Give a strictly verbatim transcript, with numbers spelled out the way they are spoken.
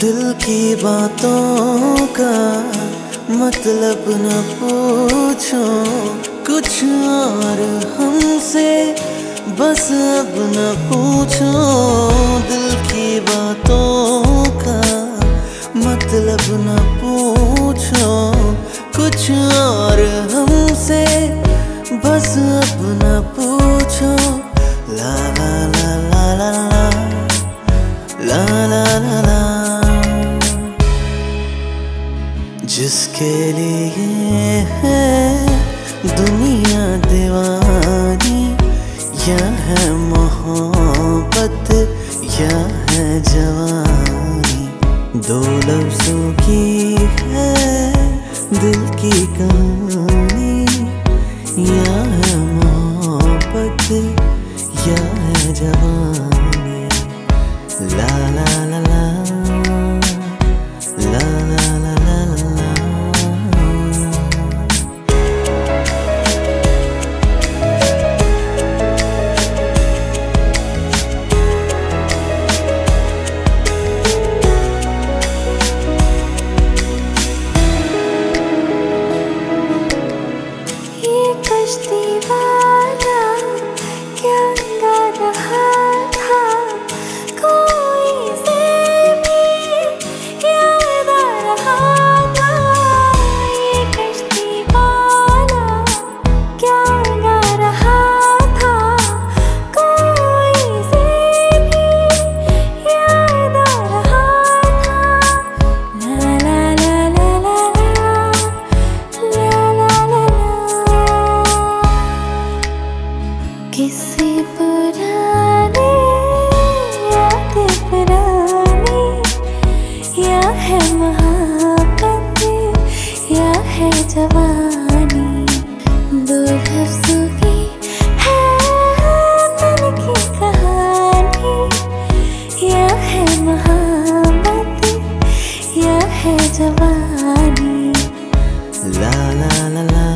दिल की बातों का मतलब न पूछो, कुछ और हमसे बस अब न पूछो। दिल की बातों का मतलब न पूछो, कुछ और हमसे बस अब न पूछो। ला ला ला ला ला ला ला ला ला। जिसके लिए है दुनिया दीवानी, या है मोहब्बत या है जवानी, दो लफ्जों की है दिल की कहानी, या है मोहब्बत या है जवानी। ला ला ला ला ला ला ला ला ला। ये कश्ती वाला क्या गा रहा था, कोई से भी याद आ रहा था। ये कश्ती वाला क्या गा रहा था, कोई से भी याद आ रहा था। ला ला ला ला ला ला ला ला ला। किसी पुराने यादें पुरानी, या है मोहब्बत या है जवानी, दो लफ्जों की है दिल की कहानी, या है मोहब्बत या है जवानी। ला ला ला ला